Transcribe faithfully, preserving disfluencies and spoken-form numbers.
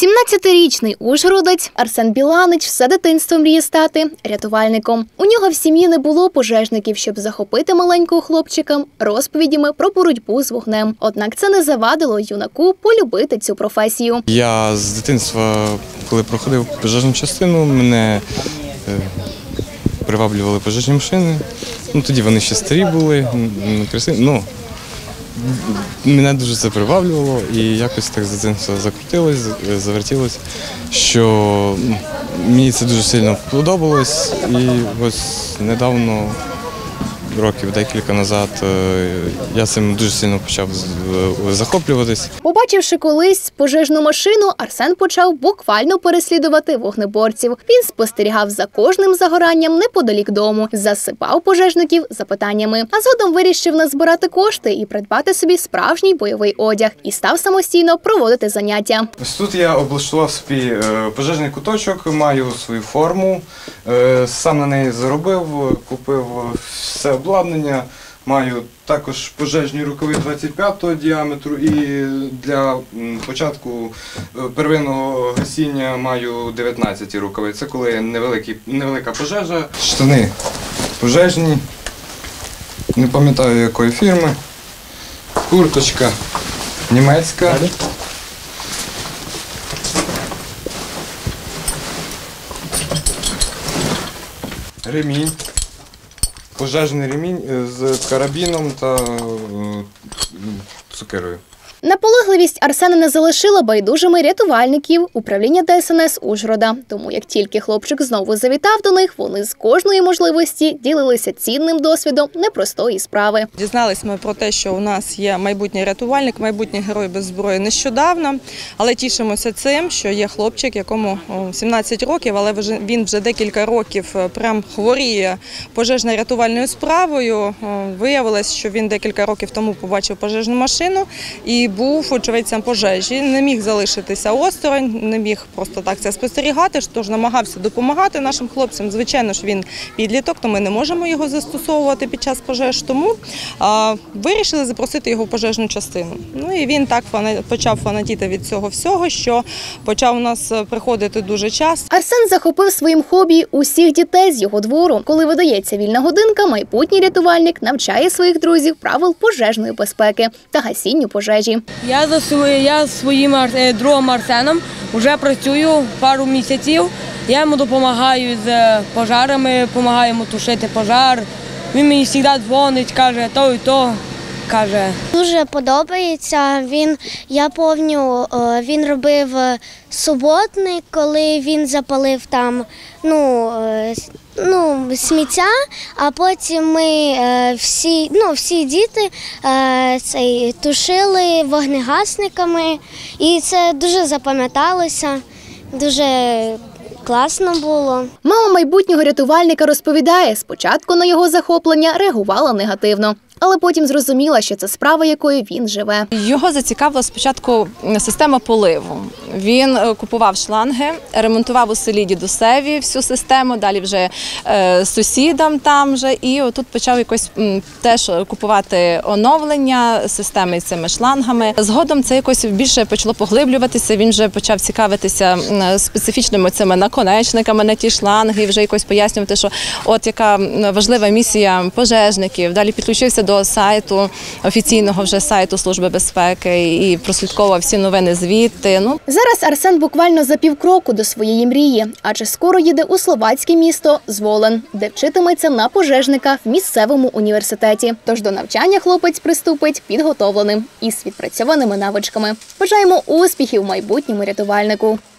сімнадцятирічний ужгородець Арсен Біланич все дитинство мріє стати рятувальником. У нього в сім'ї не було пожежників, щоб захопити маленького хлопчика розповідями про боротьбу з вогнем. Однак це не завадило юнаку полюбити цю професію. Я з дитинства, коли проходив пожежну частину, мене е, приваблювали пожежні машини. Ну, тоді вони ще старі були, красиві. Ну, мене дуже це приваблювало і якось так з дитинства закрутилось, завертілось, що мені це дуже сильно подобалось. І ось недавно, років декілька назад, я цим дуже сильно почав захоплюватись. Побачивши колись пожежну машину, Арсен почав буквально переслідувати вогнеборців. Він спостерігав за кожним загоранням неподалік дому, засипав пожежників запитаннями, а згодом вирішив назбирати кошти і придбати собі справжній бойовий одяг і став самостійно проводити заняття. Ось тут я облаштував собі пожежний куточок, маю свою форму, сам на неї заробив, купив все обладнання, маю також пожежні рукави двадцять п'ятого діаметру і для початку первинного гасіння маю дев'ятнадцять рукави. Це коли невеликий, невелика пожежа. Штани пожежні, не пам'ятаю якої фірми, курточка німецька. Ремінь. Пожежний ремінь з карабіном та цукерою. Наполегливість Арсена не залишила байдужими рятувальників управління Де Ес Ен Ес Ужгорода. Тому як тільки хлопчик знову завітав до них, вони з кожної можливості ділилися цінним досвідом непростої справи. Дізнались ми про те, що у нас є майбутній рятувальник, майбутній герой без зброї нещодавно, але тішимося цим, що є хлопчик, якому сімнадцять років, але він вже декілька років прям хворіє пожежно-рятувальною справою. Виявилось, що він декілька років тому побачив пожежну машину і був очевидцем пожежі, не міг залишитися осторонь, не міг просто так це спостерігати, тож намагався допомагати нашим хлопцям. Звичайно ж, він підліток, то ми не можемо його застосовувати під час пожеж, тому а, вирішили запросити його в пожежну частину. Ну і він так фана... почав фанатіти від цього всього, що почав у нас приходити дуже часто. Арсен захопив своїм хобі усіх дітей з його двору. Коли видається вільна годинка, майбутній рятувальник навчає своїх друзів правил пожежної безпеки та гасінню пожежі. Я за своїм, я своїм другом Арсеном вже працюю пару місяців. Я йому допомагаю з пожарами, допомагаю йому тушити пожар. Він мені завжди дзвонить, каже, то і то, каже. Дуже подобається. Він, я пам'ятаю, він робив суботник, коли він запалив там, ну, ну, сміття, а потім ми всі, ну, всі діти цей, тушили вогнегасниками, і це дуже запам'яталося, дуже класно було. Мама майбутнього рятувальника розповідає, спочатку на його захоплення реагувала негативно, але потім зрозуміла, що це справа, якою він живе. Його зацікавила спочатку система поливу. Він купував шланги, ремонтував у селі дідусеві всю систему, далі вже е, сусідам там вже, і отут почав якось м, теж купувати оновлення системи з цими шлангами. Згодом це якось більше почало поглиблюватися, він вже почав цікавитися специфічними цими наконечниками на ті шланги, і вже якось пояснювати, що от яка важлива місія пожежників. Далі підключився до сайту, офіційного вже сайту Служби безпеки і прослідковував всі новини звідти. Ну. Зараз Арсен буквально за півкроку до своєї мрії, адже скоро їде у словацьке місто Зволен, де вчитиметься на пожежника в місцевому університеті. Тож до навчання хлопець приступить підготовленим і з відпрацьованими навичками. Бажаємо успіхів майбутньому рятувальнику.